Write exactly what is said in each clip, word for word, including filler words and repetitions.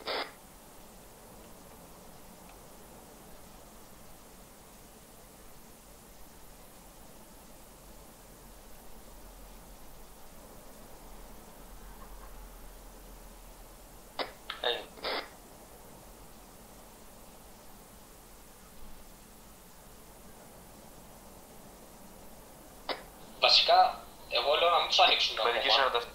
Βασικά, εγώ λέω να μην τους ανοίξουμε Μερική ακόμα. σαράντα.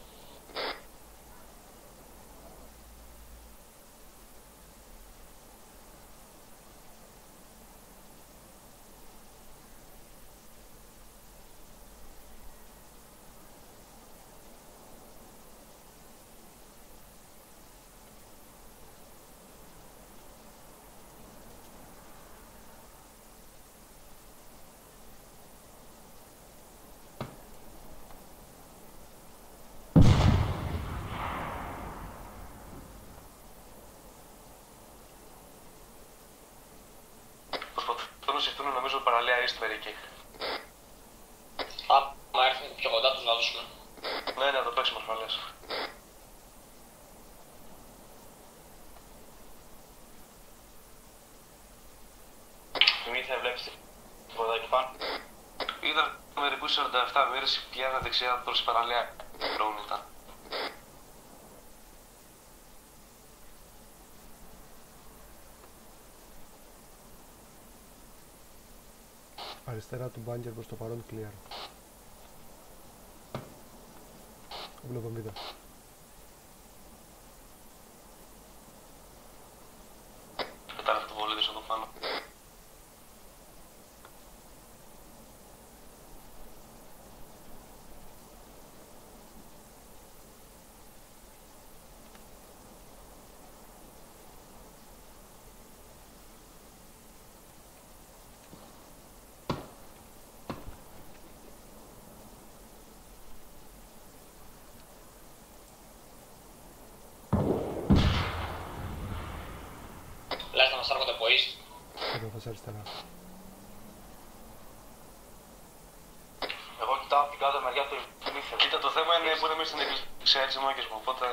Προσπαθούν να συζητούν νομίζω παραλία East μερικοί. Άμα έρθουν πιο κοντά τους να δώσουμε. Ναι, ναι, το παίξουμε ασφαλές. Δημήτρη, βλέπεις τίποτα εκεί πάνω. Είδα μερικούς σαράντα επτά μέρες πηγαίνανε δεξιά προς παραλία. Drone ήταν. Αριστερά του μπάνκερ προς το παρόν clear. Βλέπω μηδά. Κατάλαβα το βολίδες εδώ πάνω. Λες να μας έρχονται από East. Εδώ θα σε αριστερά. Εγώ κοιτάω από την κάτω μεριά του Δημήτρη. Κοίτα, το θέμα είναι που εμείς στην εκκλησία έτσι μάκες μου, οπότε...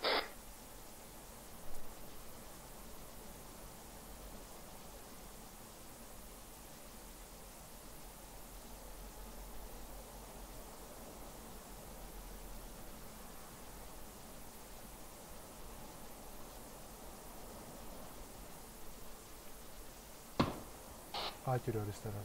Άκυρο αριστερά.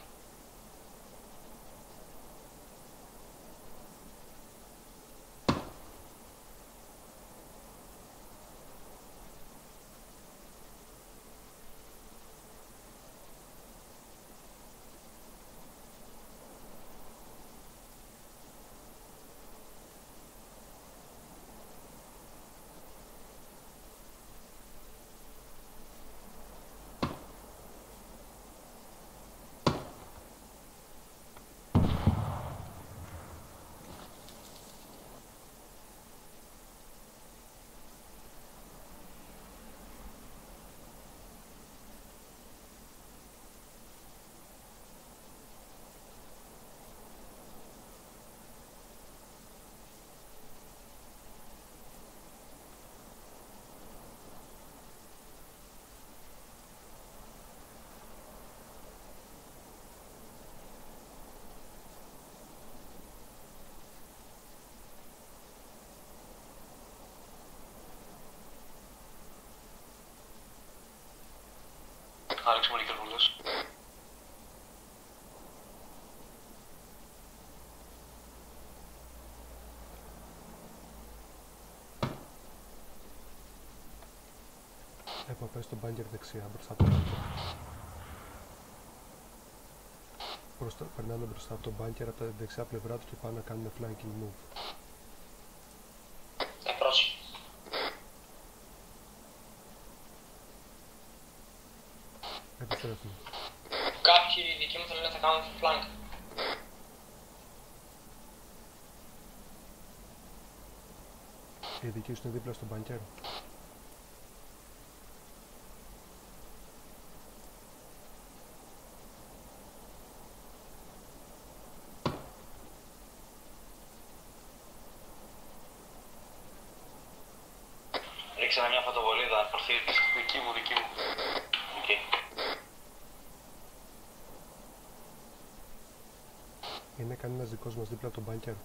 Άλεξε μερικές βολές. Έχω πέσει τον μπάνκερ δεξιά μπροστά από το μπάνκερ. Προς το, περνάνε μπροστά από τον μπάνκερ από τα δεξιά πλευρά του και πάνε να κάνουν flanking move. Ε, πρόσεχε. Επιστρέφουμε. Κάποιοι δικοί μου θέλουν να θα κάνουν flank. Οι δικοί σου είναι δίπλα στον μπάνκερ. Έξανα μια φωτοβολίδα, αν φορθείς. Δική μου, δική μου. Οκ. Okay. Είναι κανένας δικός μας δίπλα από τον μπάνκερ?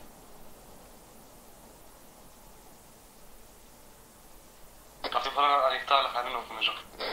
Αυτή τη φορά ανοιχτά, αλλά χανίνω νομίζω.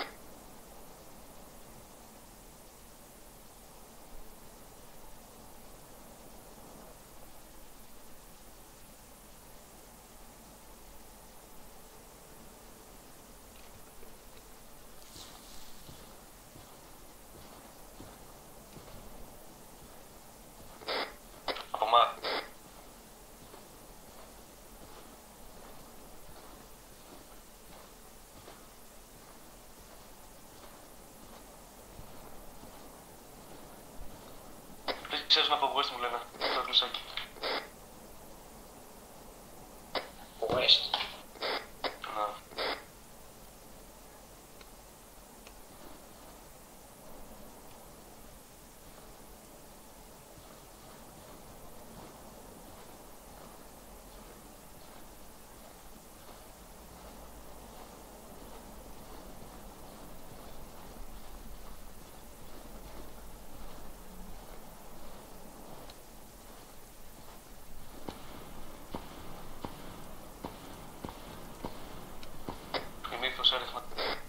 Ξέρεις να από West μου λένε, το γλυσσάκι. West. Να. Μύθος έριχνα.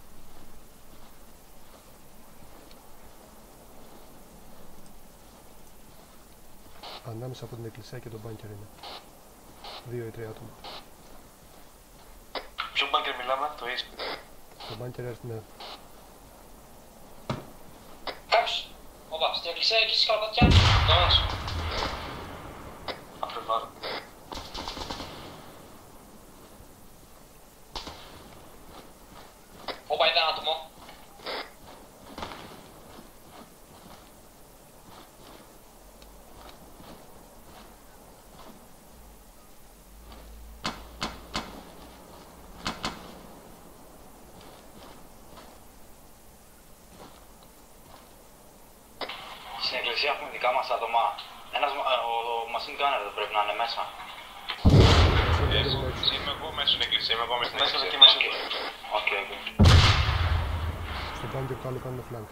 Ανάμεσα από την εκκλησία και τον μπάνκερ είναι. Δύο ή τρία άτομα. Ποιο μπάνκερ μιλάμε, το East? Το μπάνκερ έρθει, ναι. Κάποιος. Όπα, στην εκκλησία εκεί στις καλπατιά. Τόνας. Απρεβάλλω. Όπα, είδα ένα άτομο. Στην εκκλησία έχουμε δικά μας άτομα. Ένας, ο, ο machine gunner δεν πρέπει να είναι μέσα. Είμαι εγώ μέσα στην εκκλησία, είμαι εγώ μέσα στην Μέσα είναι εκκλησία. εκεί μέσα. Οκ, οκ. Στο μπάνκερ το άλλο κάνουμε flank.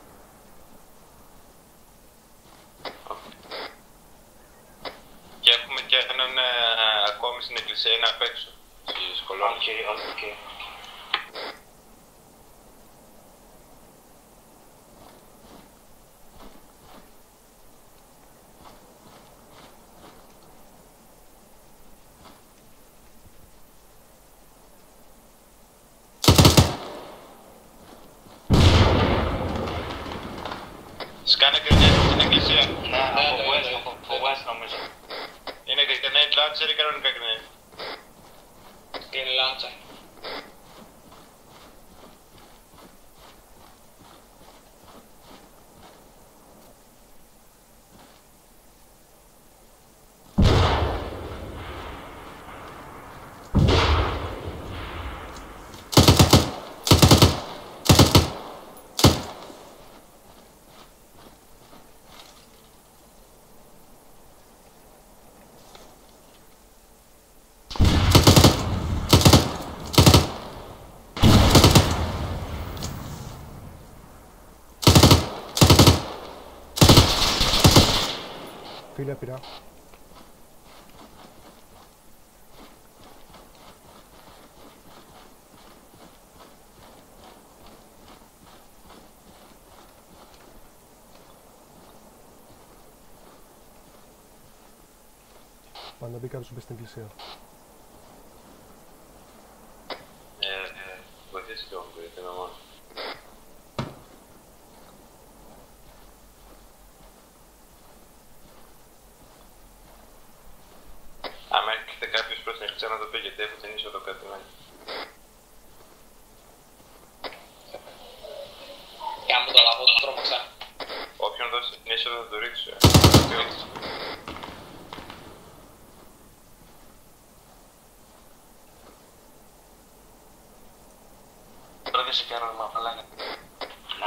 Και έχουμε και έναν ε, ακόμη στην εκκλησία, είναι απ' έξω, στις κολόνες. Οκ, οκ. Σκάνε grenade στην εκκλησία. Ναι, από West, από West νομίζω. Είναι grenade launcher ή κανονικά grenade? Είναι λάντσα. Φίλε, πειρά. Πάνε να μπει κάποιος στην εκκλησία. Ε, ε, βοηθήσει και όμως, γιατί είμαι μόνος. Αν έρχεται κάποιος προς την εκκλησία να το πει, γιατί έχω την είσοδο κρατημένη. Και αν μου το λαβώ, το τρόμαξα. Όποιον δώσει την είσοδο θα το ρίξω. ε. Το ρίξω. Τώρα δεν σε κάνω να μαλάκα. Να.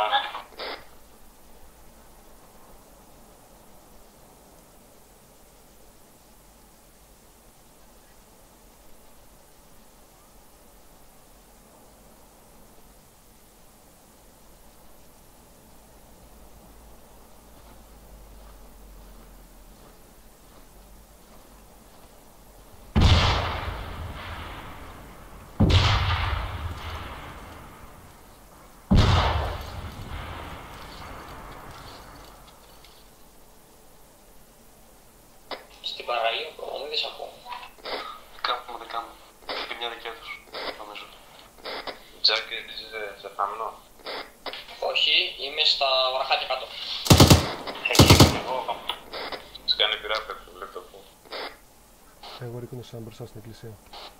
Τζάκη, είσαι σε θαμνό. Όχι, είμαι στα βραχάτια κάτω. Εκεί είμαι εγώ. Σε κάνει πειρά πέφτω, βλέπω το που. Εγώ ρίχνω μπροστά στην εκκλησία.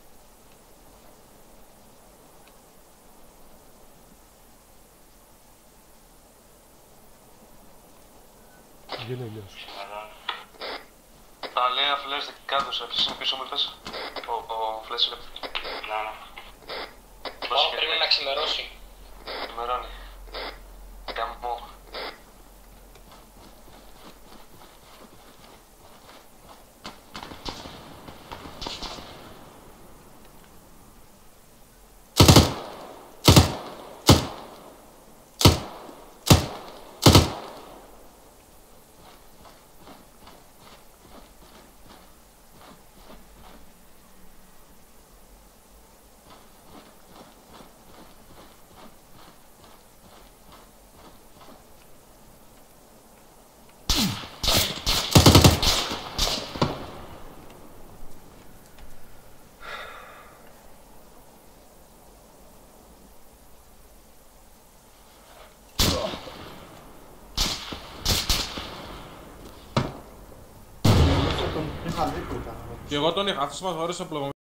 Βγαίνει ο ήλιος. Τα λέει αφιλές κάτω, αυτός είναι πίσω μου είπες. Ο, ο φλέσσο. Να, ναι. Μόνο πρέπει να ξημερώσει. Ξημερώνει. Καμπό. Και εγώ τον είχα, αυτός μας χωρίς απλό.